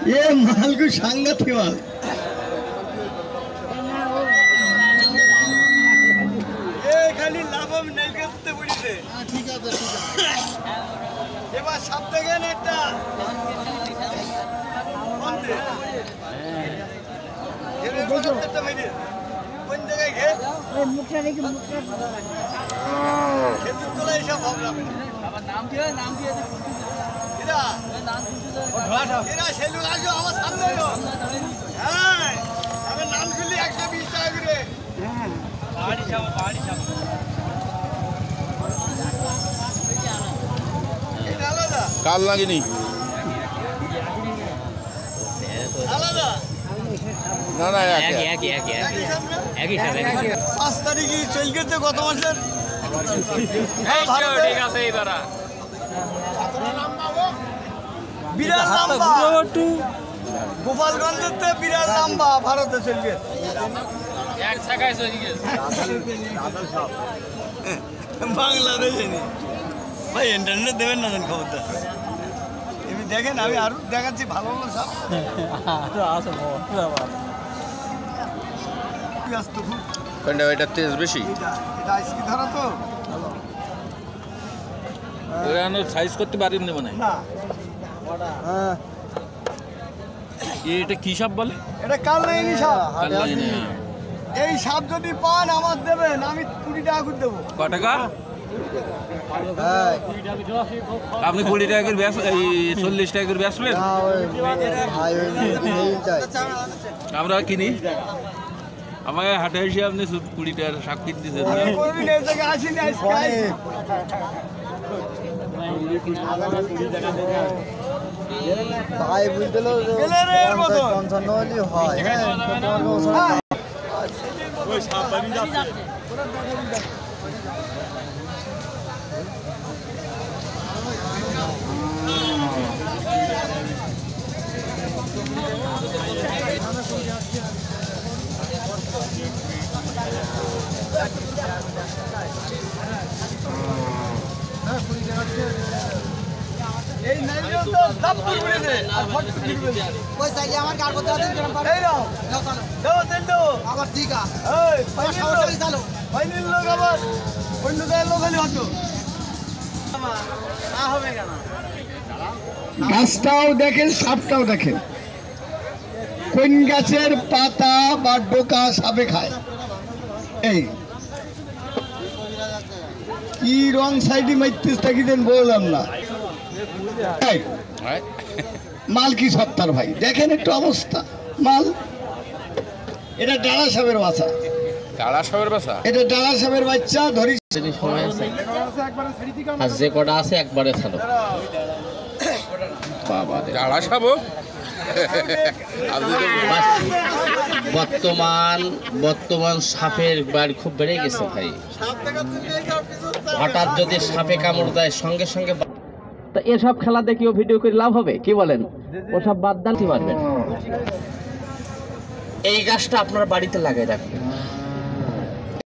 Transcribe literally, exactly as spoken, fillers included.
এ মালকু সাংঘাতিক মাল। খালি লাভ নেই করতে বলিছে। ঠিক আছে ঠিক আছে এবার সব দেখেন একটা কোন জায়গায় ঘের মুখটা রেখে মুখটা খেতে তোলা এসব ভাবলাম আবার নাম দিয়ে নাম দিয়ে এরা এরা সেলু আসো আমার সামনে হ্যাঁ আমার নাম শুনলি একশো বিশ টাকা করে হ্যাঁ পাহাড়ি যাবো পাহাড়ি যাবো কাল লাগেনি আলাদা না না একই একই একই একই সাথে পাঁচ তারিখই চল গেছে গত মাসের ঠিক আছে এইবার বিরাট লম্বা গোপালগঞ্জের থেকে বিরাট লম্বা ভারতে চল গেছে এক জায়গায় চলে গেছে বাংলাদেশে নি ভাই ইন্টারনেট দেবেন না খবরটা এমনি দেখেন আমি আরো দেখাচ্ছি ভালো ভালো সব কোনটা এটা তেজ বেশি এটা আইসকি ধরা তো ওরা সাইজ করতে পারিনি না মনে হয় না হ্যাঁ এটা কি সাপ বলে এটা কাল নাই সাপ কাল লাগেনি এই সাপ যদি পান আমার দেবেন আমি কুড়ি টাকা করে দেবো ক টাকা আপনি কুড়ি টাকা করে ব্যাস এই চল্লিশ টাকা করে বেচবেন আমরা কিনি আমাকে হাটে এসে আপনি কুড়ি টাকার শাক কিনে দিচ্ছেন ভাই বুঝতে পঞ্চান্ন হয় এই নাইলো তো দাম করে দে ওই সাইডে আমার কার করতে দিন গরম পারে এই নাও দাও দেন দাও আবার ঠিক আছে এই সমস্যা কি চালো ফাইনাল লোক আবার অন্য জায়গায় লোক খালি হতো না হবে কেন গাছটাও দেখেন সাপটাও দেখেন কোন গাছের পাতা বা ডোকা সাপে খায় এই কি রং সাইডে মাইতিস থাকি দেন বললাম না মাল কি সত্তার ভাই দেখেন একটু অবস্থা মাল এটা ডালা সাপের বাচ্চা ডালা সাপের বাচ্চা এটা ডালা সাপের বাচ্চা ধরি আর যে কটা আছে একবারে ছাড়ো বাবা ডালা সাপ বর্তমান বর্তমান সাপের বাড়ি খুব বেড়ে গেছে ভাই হঠাৎ যদি সাপে কামড় দেয় সঙ্গে সঙ্গে তো এসব খেলা দেখিও ভিডিও করে লাভ হবে কি বলেন ওসব বাদ দান কি পারবেন এই গাছটা আপনার বাড়িতে লাগাই রাখবেন